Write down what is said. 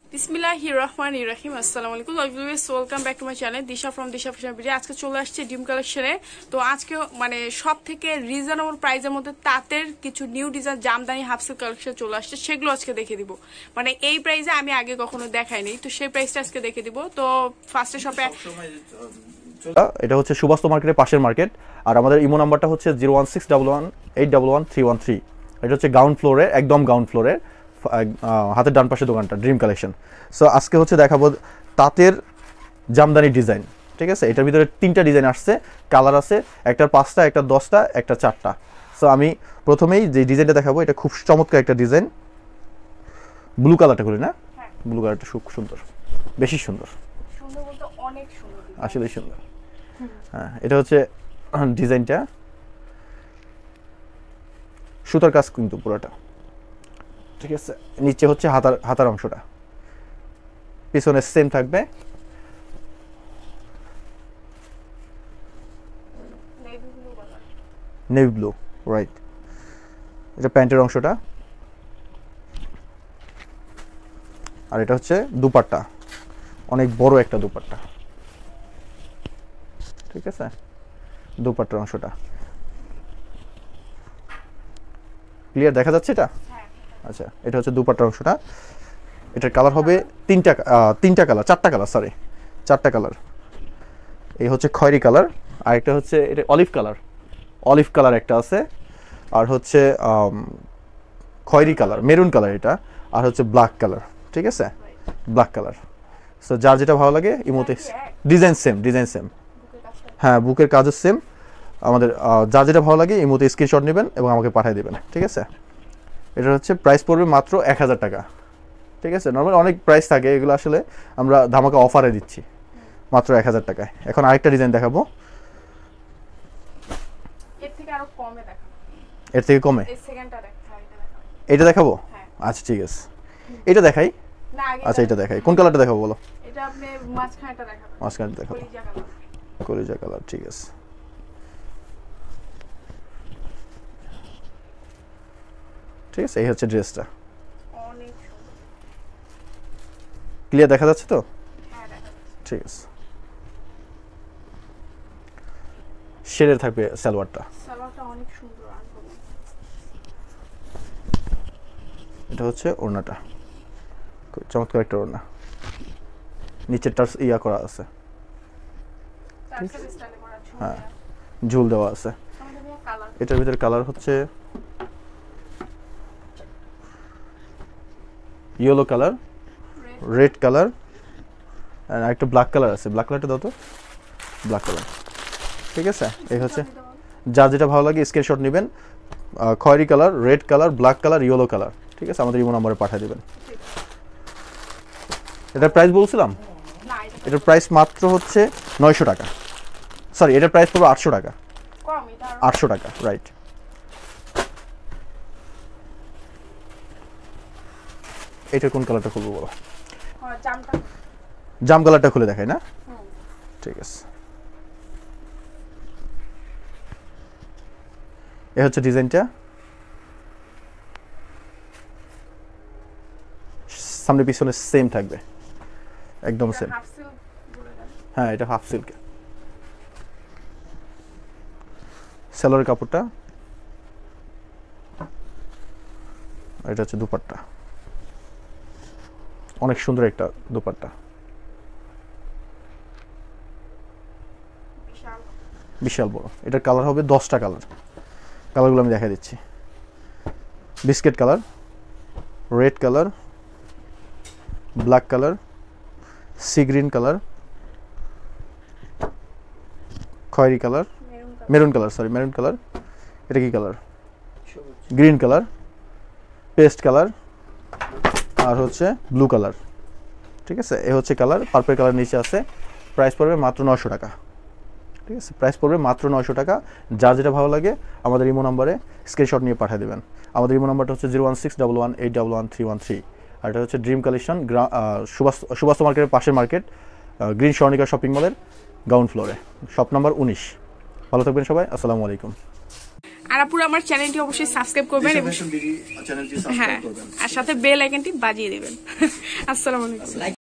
বিসমিল্লাহিররহমানিররহিম। আসসালামু আলাইকুম viewers, welcome back to my channel Disha from Disha fashion video. আজকে চলে আসছে ডিম কালেকশনে। তো আজকে মানে সব থেকে রিজনেবল প্রাইসের মধ্যে তাঁতের কিছু new design Jamdani half silk collection চলে আসছে, সেগুলো আজকে দেখে দিব। মানে এই প্রাইসে আমি আগে কখনো দেখাইনি, তো সেই প্রাইসটা আজকে দেখে দিব। তো ফার্স্টে শপে এটা হচ্ছে সুবাস্ত মার্কেটের পাশের মার্কেট, আর আমাদের ইমো নাম্বারটা হচ্ছে 01611811313। এটা হচ্ছে গ্রাউন্ড ফ্লোরে, একদম গ্রাউন্ড ফ্লোরে হাতের ডান পাশে দোকানটা ড্রিম কালেকশন। সো আজকে হচ্ছে দেখাবো তাঁতের জামদানি ডিজাইন। ঠিক আছে, এটার ভিতরে 3টা ডিজাইন আসছে, কালার আছে, একটার 5টা, একটা 10টা, একটা 4টা। সো আমি প্রথমেই যে ডিজাইনটা দেখাবো, এটা খুব চমৎকার একটা ডিজাইন। ব্লু কালারটা করি না, ব্লু কালারটা খুব সুন্দর, বেশি সুন্দর, সুন্দর বলতে অনেক সুন্দর, আসলেই সুন্দর। হ্যাঁ, এটা হচ্ছে ডিজাইনটা, সুতার কাজ কিন্তু পুরোটা। ঠিক আছে, নিচে হচ্ছে হাতার অংশটা, পিছনে সেম থাকবে। Navy blue, right. এটা প্যান্টের অংশটা, আর এটা হচ্ছে দুপাট্টা, অনেক বড় একটা দুপাট্টা। ঠিক আছে, দুপাট্টার অংশটা ক্লিয়ার দেখা যাচ্ছে এটা? আচ্ছা, এটা হচ্ছে দুপাট্টার অংশটা। এটার কালার হবে তিনটা কালার, 4টা কালার, সরি 4টা কালার। এই হচ্ছে খয়েরি কালার, আর একটা হচ্ছে এটা অলিভ কালার একটা আছে, আর হচ্ছে খয়েরি কালার, মেরুন কালার এটা, আর হচ্ছে ব্ল্যাক কালার। ঠিক আছে, ব্ল্যাক কালার। সো যার যেটা ভালো লাগে ইমোতে, ডিজাইন সেম। হ্যাঁ, বুকের কাজও সেম। আমাদের যার যেটা ভালো লাগে ইমোতে স্ক্রিনশট নেবেন এবং আমাকে পাঠিয়ে দেবেন। ঠিক আছে, এটা হচ্ছে প্রাইস পড়বে মাত্র 1000 টাকা। ঠিক আছে, নর্মাল অনেক প্রাইস থাকে, এগুলো আসলে আমরা ধামাকা অফারে দিচ্ছি মাত্র 1000 টাকায়। এখন আরেকটা ডিজাইন দেখাবো, এর থেকে কমে। এটা দেখাবো? আচ্ছা ঠিক আছে, এটা দেখাই। আচ্ছা, এটা দেখাই। কোন কালারটা দেখাবো বলো? এটা আপনি মাঝখানেটা দেখাবেন। মাঝখানে দেখাবো, কলিজা কালার। ঠিক আছে, ঠিক আছে, এই হচ্ছে ড্রেসটা। অনেক সুন্দর, ক্লিয়ার দেখা যাচ্ছে তো? হ্যাঁ দেখা যাচ্ছে। ঠিক আছে, শেডের থাকবে সালোয়ারটা অনেক সুন্দর। এটা হচ্ছে ওড়নাটা, খুব চমৎকার একটা ওড়না, নিচের টার্স ইয়া করা আছে, হ্যাঁ ঝুল দেওয়া আছে। এটার ভিতরে কালার হচ্ছে ইয়েলো কালার, রেড কালার, আর একটা ব্ল্যাক কালার আছে। ব্ল্যাক কালারটা দাও তো, ব্ল্যাক কালার। ঠিক আছে, এই হচ্ছে যার যেটা ভালো লাগে স্ক্রিনশট নেবেন। খয়েরি colour, red colour, black colour, yellow colour. ঠিক আছে, আমাদের ইমো নম্বরে পাঠিয়ে দেবেন। এটার প্রাইস বলছিলাম, এটার প্রাইস মাত্র হচ্ছে 900 টাকা। সরি, এটার প্রাইস পড়বে 800 টাকা। 800 টাকা, রাইট। এটা কোন কালারটা খুলবো বলো? জাম কালারটা খুলে দেখাই না? ঠিক আছে, এ হচ্ছে ডিজাইনটা। সামনে পিছনে সেম থাকবে, একদম সেম। হ্যাঁ, এটা হাফ সিল্ক। সেলোয়ারের কাপড়টা, এটা হচ্ছে দুপাট্টা, অনেক সুন্দর একটা দুপাট্টা, বিশাল বড়। এটার কালার হবে 10টা কালার। কালারগুলো আমি দেখা দিচ্ছি, biscuit colour, red colour, black colour, sea green colour, খয়েরি colour, maroon colour, sorry maroon colour. এটা কি colour? Green colour, paste colour, আর হচ্ছে ব্লু কালার। ঠিক আছে, এ হচ্ছে কালার, পার্পল কালার নিচে আছে। প্রাইস পড়বে মাত্র 900 টাকা। ঠিক আছে, প্রাইস পড়বে মাত্র 900 টাকা। যার যেটা ভালো লাগে আমাদের ইমো নম্বরে স্ক্রিনশট নিয়ে পাঠিয়ে দেবেন। আমাদের ইমো নম্বরটা হচ্ছে 01611811313। আর এটা হচ্ছে ড্রিম কালেকশন, সুবাস্ত মার্কেটের পাশের মার্কেট, গ্রিন স্বর্ণিকা শপিং মলের গ্রাউন্ড ফ্লোরে, শপ নাম্বার 19। ভালো থাকবেন সবাই, আসসালামু আলাইকুম। আর আপুরা আমার চ্যানেলটি অবশ্যই সাবস্ক্রাইব করবেন এবং হ্যাঁ আর সাথে বেল আইকনটি বাজিয়ে দিবেন। আসসালামু আলাইকুম।